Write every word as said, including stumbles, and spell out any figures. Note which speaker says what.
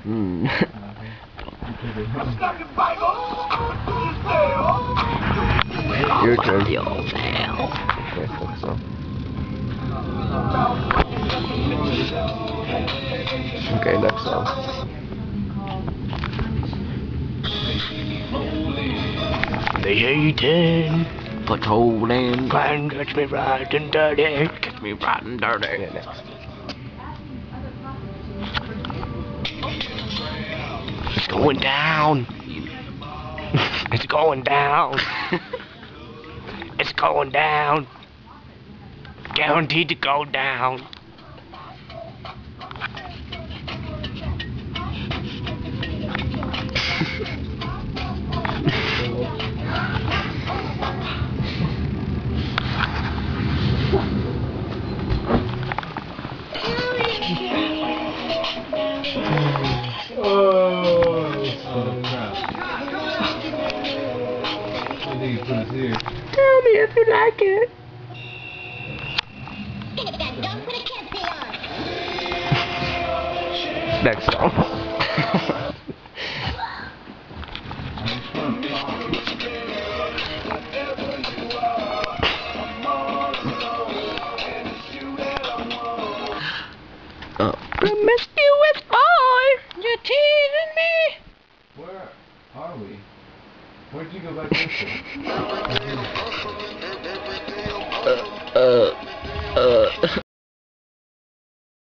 Speaker 1: Hmm. Your turn. Okay, focus on. Okay, next song.
Speaker 2: The Hatin
Speaker 1: Patrolling.
Speaker 2: can catch me right and dirty.
Speaker 1: Catch me right and dirty. Yeah, next.
Speaker 2: It's going down. It's going down. It's going down. Guaranteed to go down. Tell me if you like it.
Speaker 1: Next song. Oh.
Speaker 2: Promiscuous boy, you're teasing me.
Speaker 3: Where are we? Where'd you go back to?
Speaker 1: uh, uh, uh.